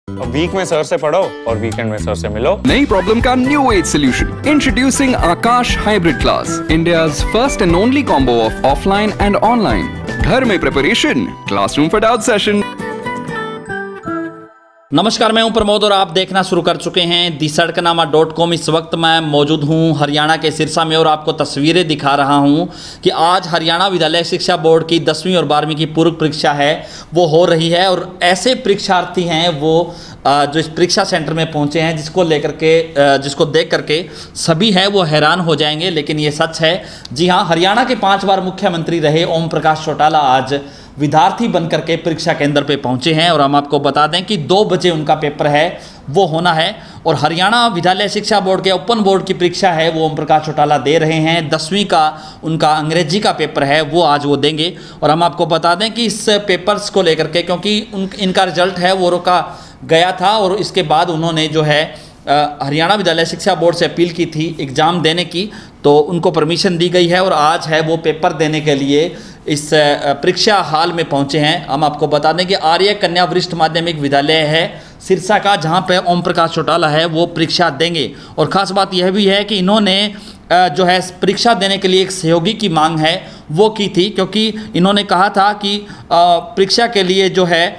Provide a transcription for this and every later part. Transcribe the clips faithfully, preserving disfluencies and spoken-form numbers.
Week में sir से पढ़ो और वीकेंड में सर से मिलो। नई प्रॉब्लम का new age solution. Introducing Aakash hybrid class, India's first and only combo of offline and online. घर में preparation, classroom for doubt session. नमस्कार, मैं हूं प्रमोद और आप देखना शुरू कर चुके हैं दी सड़कनामा डॉट कॉम। इस वक्त मैं मौजूद हूं हरियाणा के सिरसा में और आपको तस्वीरें दिखा रहा हूं कि आज हरियाणा विद्यालय शिक्षा बोर्ड की दसवीं और बारहवीं की पूर्व परीक्षा है वो हो रही है और ऐसे परीक्षार्थी हैं वो जो इस परीक्षा सेंटर में पहुंचे हैं जिसको लेकर के जिसको देख करके सभी हैं वो हैरान हो जाएंगे, लेकिन ये सच है। जी हाँ, हरियाणा के पाँच बार मुख्यमंत्री रहे ओम प्रकाश चौटाला आज विद्यार्थी बनकर के परीक्षा केंद्र पे पहुंचे हैं और हम आपको बता दें कि दो बजे उनका पेपर है वो होना है और हरियाणा विद्यालय शिक्षा बोर्ड के ओपन बोर्ड की परीक्षा है वो ओम प्रकाश चौटाला दे रहे हैं। दसवीं का उनका अंग्रेजी का पेपर है वो आज वो देंगे और हम आपको बता दें कि इस पेपर्स को लेकर के, क्योंकि उन इनका रिजल्ट है वो रोका गया था और इसके बाद उन्होंने जो है हरियाणा विद्यालय शिक्षा बोर्ड से अपील की थी एग्ज़ाम देने की, तो उनको परमिशन दी गई है और आज है वो पेपर देने के लिए इस परीक्षा हॉल में पहुंचे हैं। हम आपको बता दें कि आर्य कन्या वरिष्ठ माध्यमिक विद्यालय है सिरसा का, जहां पे ओम प्रकाश चौटाला है वो परीक्षा देंगे। और ख़ास बात यह भी है कि इन्होंने जो है परीक्षा देने के लिए एक सहयोगी की मांग है वो की थी, क्योंकि इन्होंने कहा था कि परीक्षा के लिए जो है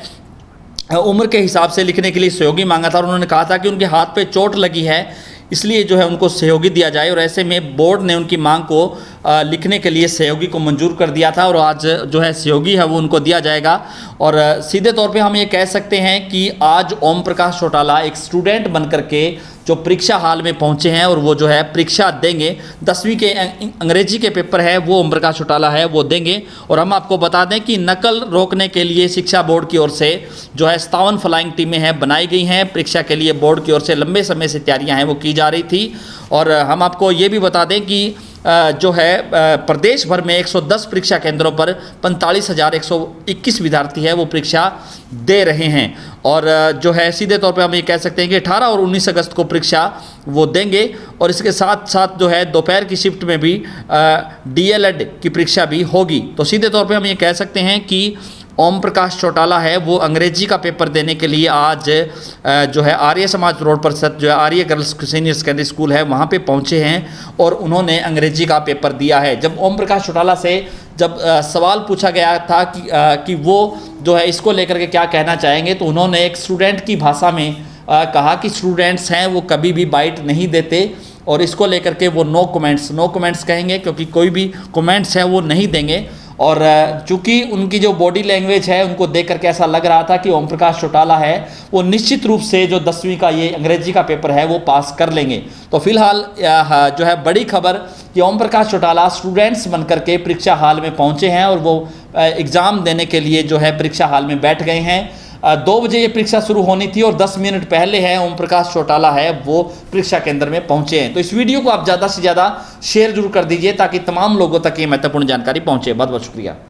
उम्र के हिसाब से लिखने के लिए सहयोगी मांगा था और उन्होंने कहा था कि उनके हाथ पे चोट लगी है इसलिए जो है उनको सहयोगी दिया जाए और ऐसे में बोर्ड ने उनकी मांग को आ, लिखने के लिए सहयोगी को मंजूर कर दिया था और आज जो है सहयोगी है वो उनको दिया जाएगा। और आ, सीधे तौर पे हम ये कह सकते हैं कि आज ओम प्रकाश चौटाला एक स्टूडेंट बनकर के जो परीक्षा हॉल में पहुंचे हैं और वो जो है परीक्षा देंगे। दसवीं के अंग्रेजी के पेपर है वो ओम प्रकाश चौटाला है वो देंगे। और हम आपको बता दें कि नकल रोकने के लिए शिक्षा बोर्ड की ओर से जो है सत्तावन फ्लाइंग टीमें हैं बनाई गई हैं। परीक्षा के लिए बोर्ड की ओर से लंबे समय से तैयारियां हैं वो की जा रही थी। और हम आपको ये भी बता दें कि जो है प्रदेश भर में एक सौ दस परीक्षा केंद्रों पर पैंतालीस हज़ार एक सौ इक्कीस विद्यार्थी है वो परीक्षा दे रहे हैं। और जो है सीधे तौर पे हम ये कह सकते हैं कि अठारह और उन्नीस अगस्त को परीक्षा वो देंगे और इसके साथ साथ जो है दोपहर की शिफ्ट में भी डीएलएड की परीक्षा भी होगी। तो सीधे तौर पे हम ये कह सकते हैं कि ओम प्रकाश चौटाला है वो अंग्रेजी का पेपर देने के लिए आज जो है आर्य समाज रोड पर जो है Arya girls senior secondary school है वहाँ पे पहुँचे हैं और उन्होंने अंग्रेजी का पेपर दिया है। जब ओम प्रकाश चौटाला से जब सवाल पूछा गया था कि कि वो जो है इसको लेकर के क्या कहना चाहेंगे, तो उन्होंने एक स्टूडेंट की भाषा में कहा कि स्टूडेंट्स हैं वो कभी भी बाइट नहीं देते और इसको लेकर के वो नो कमेंट्स नो कमेंट्स कहेंगे, क्योंकि कोई भी कमेंट्स हैं वो नहीं देंगे। और चूंकि उनकी जो बॉडी लैंग्वेज है उनको देख करके ऐसा लग रहा था कि ओम प्रकाश चौटाला है वो निश्चित रूप से जो दसवीं का ये अंग्रेजी का पेपर है वो पास कर लेंगे। तो फिलहाल जो है बड़ी खबर कि ओम प्रकाश चौटाला स्टूडेंट्स बनकर के परीक्षा हॉल में पहुंचे हैं और वो एग्ज़ाम देने के लिए जो है परीक्षा हॉल में बैठ गए हैं। दो बजे ये परीक्षा शुरू होनी थी और दस मिनट पहले है ओम प्रकाश चौटाला है वो परीक्षा केंद्र में पहुंचे हैं। तो इस वीडियो को आप ज़्यादा से ज़्यादा शेयर जरूर कर दीजिए ताकि तमाम लोगों तक ये महत्वपूर्ण जानकारी पहुंचे। बहुत बहुत शुक्रिया।